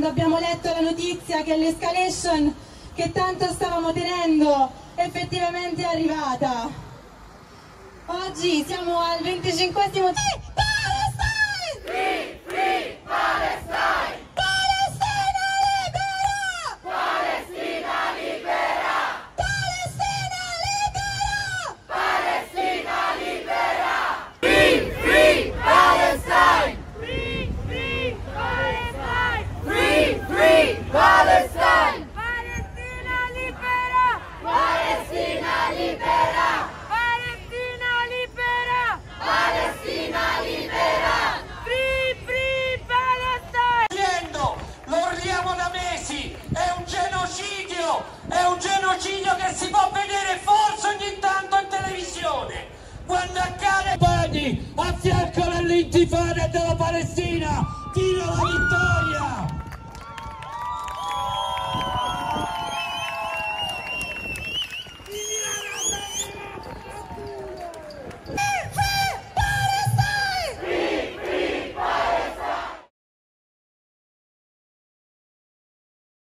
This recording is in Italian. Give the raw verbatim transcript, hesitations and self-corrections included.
quando abbiamo letto la notizia che l'escalation che tanto stavamo tenendo effettivamente è arrivata. Oggi siamo al venticinquesimo Free Palestine! Free, free Palestine! Palestina libera! Palestina libera! Palestina libera! Palestina libera! Free, free Palestine! Free, free Palestine! Free, free Palestine! Palestina libera! Palestina libera! Palestina libera! Palestina libera! Free, free Palestine! Dicendo, lo urliamo da mesi, è un genocidio, è un genocidio che si può vedere forse ogni tanto in televisione, quando accade bagni a fianco all'intifada